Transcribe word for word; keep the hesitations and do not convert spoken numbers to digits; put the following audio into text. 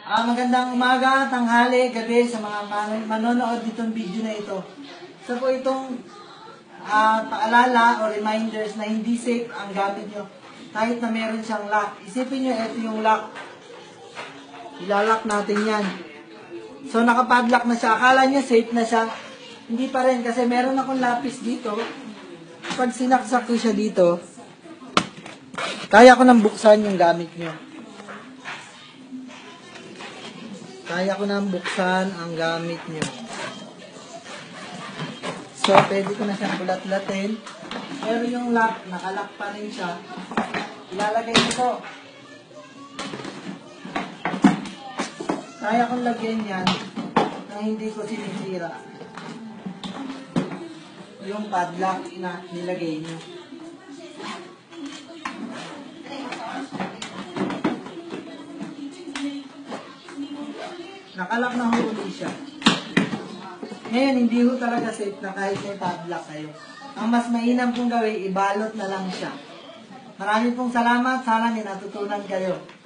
Ah, magandang umaga, tanghali, gabi sa mga man- manonood nitong video na ito. So po itong ah, paalala o reminders na hindi safe ang gamit nyo kahit na meron siyang lock. Isipin nyo, ito yung lock. Ilalock natin yan. So nakapadlock na siya. Akala nyo safe na siya. Hindi pa rin kasi meron akong lapis dito. Pag sinaksak ko siya dito, kaya ko nang buksan yung gamit nyo. Kaya ko nang buksan ang gamit nyo. So, pwede ko na siyang bulat-latin. Pero yung lock, nakalock pa rin siya. Ilalagay ko po. Kaya kong lagyan yan na hindi ko sinisira. Yung padlock na nilagay nyo. Nakalock na huli siya. Ngayon, hindi ho talaga safe na kahit may padlock kayo. Ang mas mainam kong gawin, ibalot na lang siya. Maraming pong salamat. Sana may natutunan kayo.